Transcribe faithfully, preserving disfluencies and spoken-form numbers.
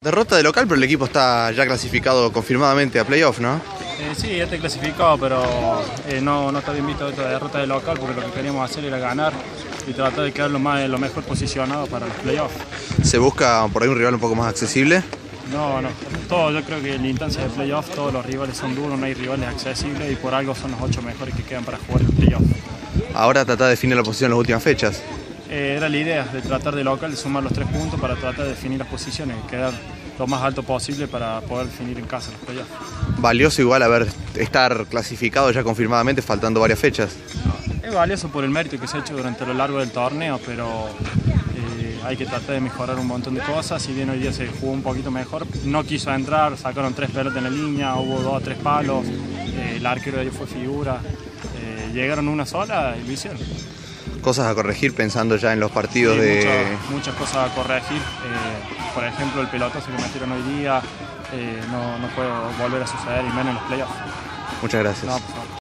Derrota de local, pero el equipo está ya clasificado confirmadamente a playoff, ¿no? Eh, sí, ya está clasificado, pero eh, no, no está bien visto esta derrota de local porque lo que queríamos hacer era ganar y tratar de quedar lo, más, lo mejor posicionado para los playoffs. ¿Se busca por ahí un rival un poco más accesible? No, no. Todo, yo creo que en la instancia de playoffs todos los rivales son duros, no hay rivales accesibles y por algo son los ocho mejores que quedan para jugar el playoff. Ahora trata de definir la posición en las últimas fechas. Eh, era la idea de tratar de local de sumar los tres puntos para tratar de definir las posiciones y quedar lo más alto posible para poder definir en casa los playoffs. Valioso igual haber estar clasificado ya confirmadamente faltando varias fechas. Es valioso por el mérito que se ha hecho durante lo largo del torneo, pero eh, hay que tratar de mejorar un montón de cosas. Si bien hoy día se jugó un poquito mejor, no quiso entrar, sacaron tres pelotas en la línea, hubo dos o tres palos, eh, el arquero de ahí fue figura, eh, llegaron una sola y lo hicieron. Cosas a corregir pensando ya en los partidos sí, de... Muchas, muchas cosas a corregir, eh, por ejemplo el pelotazo que metieron hoy día, eh, no, no puede volver a suceder y menos en los playoffs. Muchas gracias. No, por favor.